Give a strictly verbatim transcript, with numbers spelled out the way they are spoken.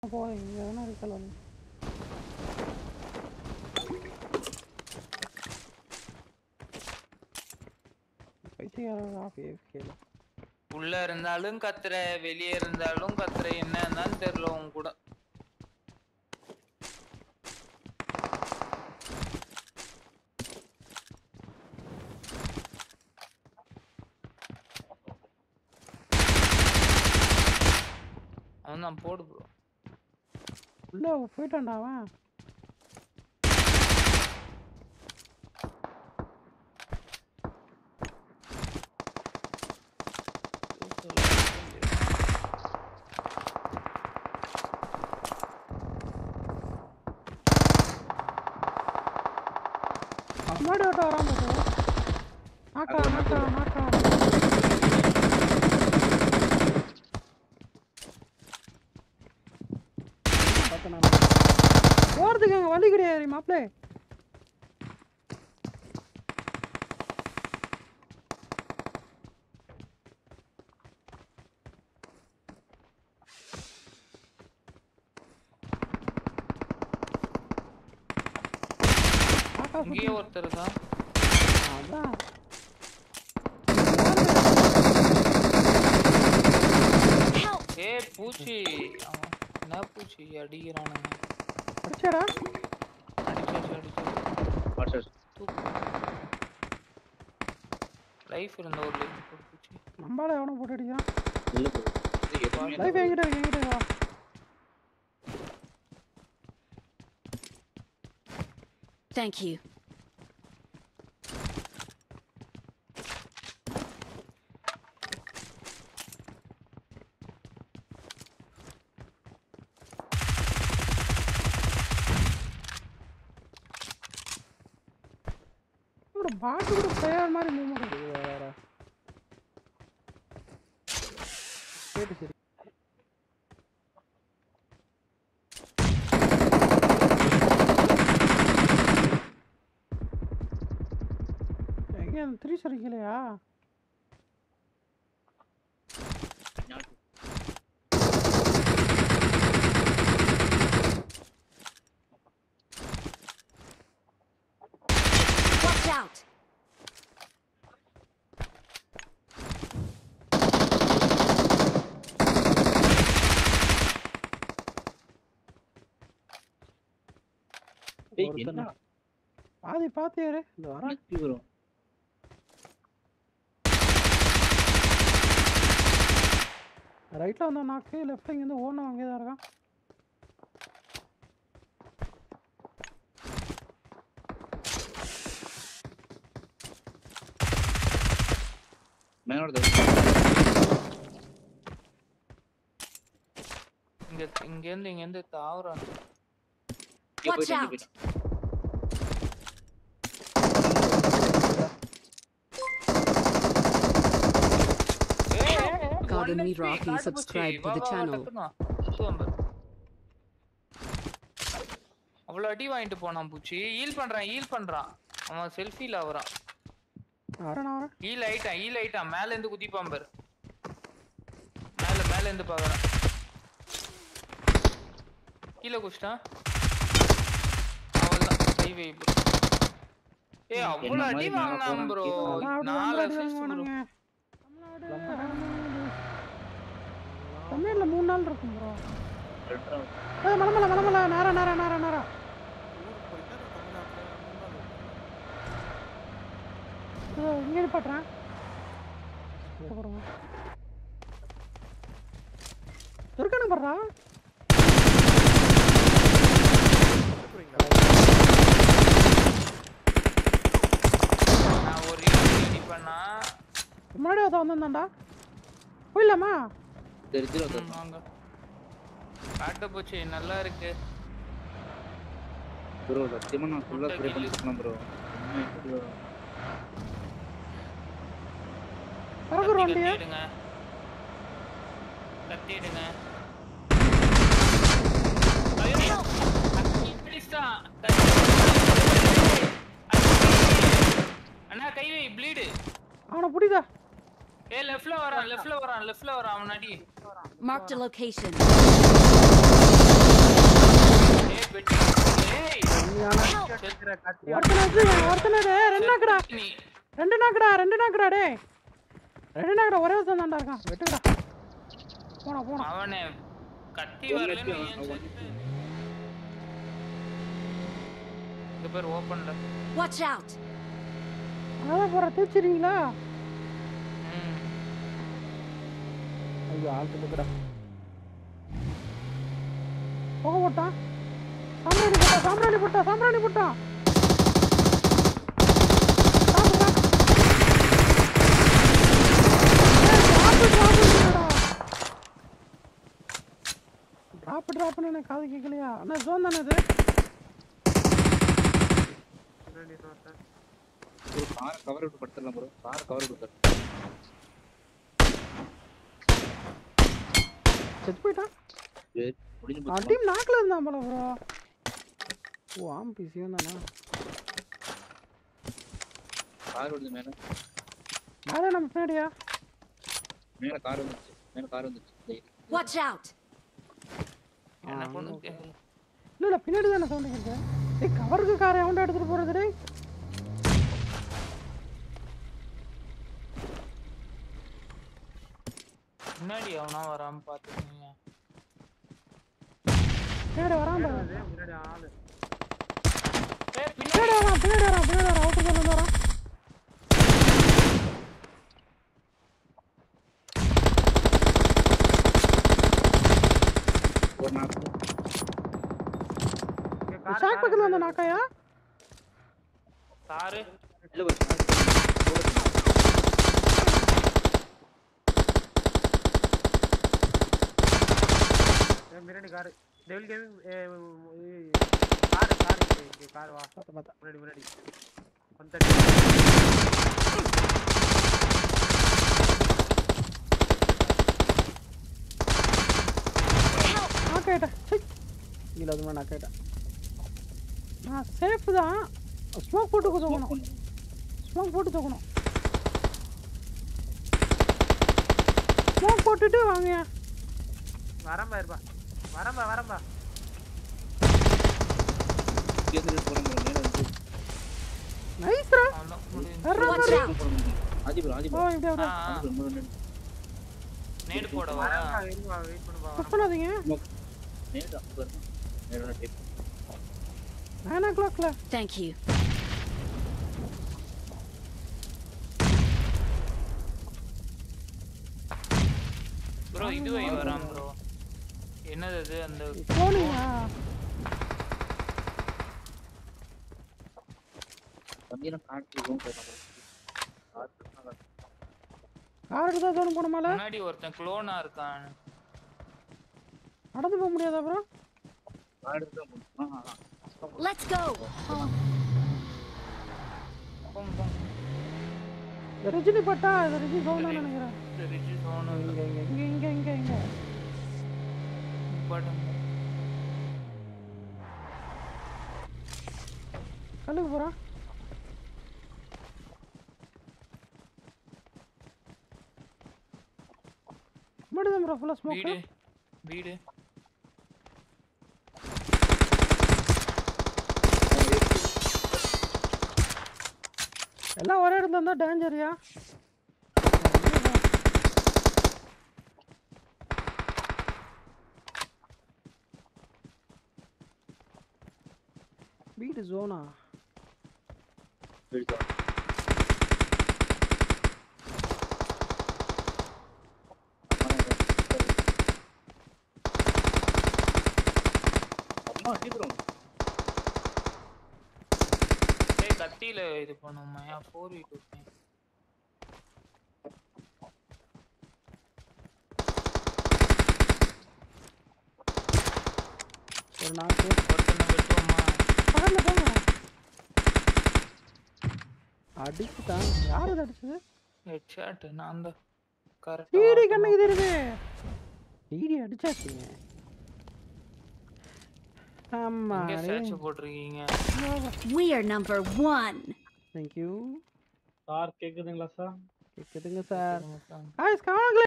போய் இங்க என்ன இருக்கலாம் பைத்தியக்காரன் ஆஃப் ஏஃப்கேல உள்ள இருந்தாலும் கத்துற வெளியே இருந்தாலும் கத்துற என்னன்னு தெரியல உன் கூட அவன் போடு ப்ரோ உள்ள போயிட்டான்டா அவன் முன்னாடி ஓட்ட வரான் நாக்கா நாக்கா நாக்கா போறதுக்கு அங்க வழி கிடையாது மாப்பிளே இங்கே ஒருத்தர் இருக்கா அதான் ஏ பூச்சி என்ன பூச்சி அடிக்கிறானுங்க அடிச்சடா அடிச்சாச்சு அடிச்சாச்சு லைஃப் இருந்த ஒரு லைஃப் பூச்சி நம்மளால எவனோ போட்டு அடிக்கிறான் இல்ல ப்ரோ லைஃப் எங்கிட்ட இருக்கு எங்கிட்ட வா Thank you. ஒரு பாட்டு கூட பிளேயர் மாதிரி மூவ்மெண்ட் இருக்கு வேற சரி சரி எங்க த்ரீ சரிக்கலையா Watch out. பாதி பாத்தியாரு இந்த வரான் வரும் ரைட்ல வந்தா நாக்கு லெஃப்ட்ல இங்க இருந்து ஓடுன அங்கே தான் இருக்கான் மேனோட இங்க இங்க இருந்து இங்க இருந்து தாவறான் Watch out. Garden Me Rocky subscribe to the channel. அவ்வளவு அடி வாங்கிட்டு போனான் பூச்சி ஹீல் பண்றான் ஹீல் பண்றான் அவன் செல்ஃபில ஆவறான் ஹீல் ஆயிட்டான் ஹீல் ஆயிட்டான் மேல இருந்து குதிப்பான் பாரு மேல மேல இருந்து பாக்குறான் கீழே குதிச்சான் அவன்தான் ஹைவே ப்ரோ ஏய் அவ்வளவு அடி வாங்குனான் ப்ரோ நாலு அசிஸ்ட் ப்ரோ தமிழ்ல மூணு நாள் இருக்கும் ப்ரோ ஏய் மலமல மலமல நேரா நேரா நேரா நேரா ஓ இங்க நிப்பாட்றேன் இருக்கானு பாறா நான் ஒரு ரெடி பண்ணா முன்னாடி வந்து வந்தான்டா போயிடலாமா தெரிஞ்சிரும் வாங்க காட்ட போச்சு நல்லா இருக்கு ப்ரோ சத்தியமா நான் ஃபுல்லா ஸ்ப்ரே பண்ணிட்டேன் ப்ரோ பரகுற வண்டியா கத்திடுங்க கத்திடுங்க ஐயோ அடிச்சா அண்ணா கை வை ப்ளீட் அவன புடிடா ஏய் லெஃப்ட்ல வரான் லெஃப்ட்ல வரான் லெஃப்ட்ல வரான் அவன் அடி Marked a location. ஒருத்தனை வச்சு ஒருத்தனை டேய் ரெண்டு நாக்குடா நீ ரெண்டு நாக்குடா ரெண்டு நாக்குடா டேய் ரெண்டு நாக்குடா ஒரே ஒருத்தன் தான்டா இருக்கான் வெட்டுடா போடா போடா அவனே கத்தி வரலன்னு ஏன் செத்து இந்த பேர் ஓபன்ல Watch out! அதான் போற தூச்சிரீங்களா ம் ஐயோ ஆல்ட்டு போடா போக போட்டான் சாம்ராணி போட்டா சாம்ராணி போட்டா சாம்ராணி போட்டா டிராப் டிராப்னு எனக்கு காது கேட்கலையா அண்ணா ஜோன் தானே இது ஒரு கார் கவர் விட்டு படுத்துறலாம் ப்ரோ கார் கவர் விட்டு செத்து போயிட்டான் சரி முடிஞ்சு ஆ டீம் நாக்ல இருந்தான் போல ப்ரோ ஓ ஆம் பிசி வந்தானா கார் வருது மேல மேலே நம்ம பின்னாடியா மேல கார் வந்துச்சு மேல கார் வந்துச்சு Watch out! என்ன பொண்ணு இல்ல இல்ல பின்னாடி தானே சவுண்ட் கேக்குது டேய் கவருக்கு காரை எவன்டா எடுத்துட்டு போறது டேய் முன்னாடி அவனா வராம பாத்துக்கீங்க பின்னாடி வரான் பாரு முன்னாடி ஆளு ஏய் பின்னாடி வரான் பின்னாடி வரான் பின்னாடி வரான் அவுட்டர் கோல் வரான் ஒரு நாக்கு ஷாக் பக்கத்துல வந்த நாக்காயா காரு இல்ல ஒரு முன்னாடி car devil gaming car car இங்க கார் வா பாத்த பாத்த முன்னாடி முன்னாடி ஒன் தேர்ட்டி நாக்காயிட்டா சை இல்ல அதுமா நாக்காயிட்டா நான் சேஃப் தான் ஸ்மோக் போட்டு தூக்கணும் ஸ்மோக் போட்டு தூக்கணும் ஸ்மோக் போட்டுட்டு வாங்க வரம்பா இருப்பா வரம்பா வரம்பா கேந்து போறோம் மேல வந்து நைஸ்ரா அவன முடிஞ்சு வர்றா Watch பாரு out! ஆதி ப்ரோ ஆதி ஓ ப்ரோ இப்படி வர ஆ நேடு போடவா வரம்பா இருப்பா வெயிட் பண்ணுப்பா புஷ் பண்ணாதீங்க நேரா அங்க வரணும் நேரா டேப் நைன் ஓ கிளாக்ல Thank you. ப்ரோ இது வை வரான் ப்ரோ என்னது அது அந்த போனீங்க தம்பினா காட்டு ரூம் போறோம் கார் கார் எடுத்தா தோணும் போனமால முன்னாடி ஒருத்தன் க்ளோனா இருக்கான் நடந்து போக முடியாதா ப்ரோ கார் எடுத்து ஆ ஆ Let's go! போம் போம் இந்த ரஜினி பட்டா இது ரஜினி சவுண்ட் நினைக்கிறேன் இந்த ரிஜி சோன் இங்க இங்க இங்க இங்க இங்க படம் கல்லுக்கு போறான் மட்டும் ப்ரோ ஃபுல்லா ஸ்மோக் வீடு வீடு எல்லாம் ஒரே இடத்துல இருந்தா டேஞ்சரியா வீடு ஜோனா வீடு அம்மா சீக்கிரம் ஏய் கத்தியில இது பண்ணுமா ஃபோர் வீ டூ ஒரு நாக்கு ஒருத்தனை வெட்டுவோமா பக்கத்துல போங்க அடிச்சுட்டான் யார் அது அடிச்சது ஹெட் ஷாட் நான் தான் டிடி கரெக்ட் கண்ணுக்கு தெரியுது டிடி அடிச்சாச்சுங்க ஆமா இங்க சர்ச் போட்டுருக்கீங்க We are number one. Thank you கார் கேக்குதுங்களா சார் கேக்குதுங்க சார் சொல்லுங்க சார். காய்ஸ் காணங்களே